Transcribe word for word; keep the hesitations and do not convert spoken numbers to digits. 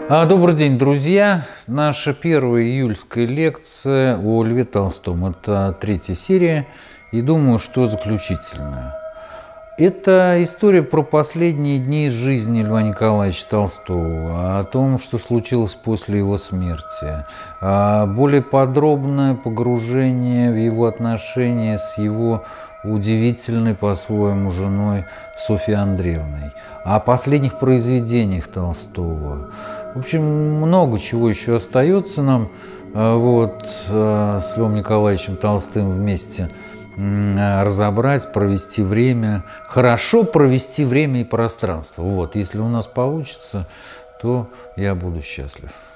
А, Добрый день, друзья! Наша первая июльская лекция о Льве Толстом. Это третья серия, и думаю, что заключительная. Это история про последние дни жизни Льва Николаевича Толстого, о том, что случилось после его смерти, более подробное погружение в его отношения с его удивительной по-своему женой Софьей Андреевной, о последних произведениях Толстого. В общем, много чего еще остается нам вот, с Львом Николаевичем Толстым вместе разобрать, провести время, хорошо провести время и пространство. Вот, если у нас получится, то я буду счастлив.